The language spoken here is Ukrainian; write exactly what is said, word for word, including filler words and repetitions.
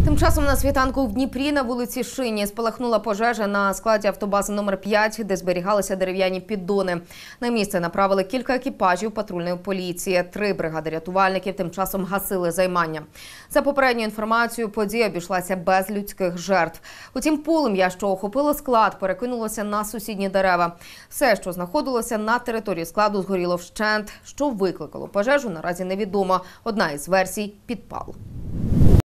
Тим часом на світанку в Дніпрі на вулиці Шині спалахнула пожежа на складі автобази номер п'ять, де зберігалися дерев'яні піддони. На місце направили кілька екіпажів патрульної поліції. Три бригади рятувальників тим часом гасили займання. За попередньою інформацією, подія обійшлася без людських жертв. Утім, полум'я, що охопило склад, перекинулося на сусідні дерева. Все, що знаходилося на території складу, згоріло вщент. Що викликало пожежу, наразі невідомо. Одна із версій – підпал.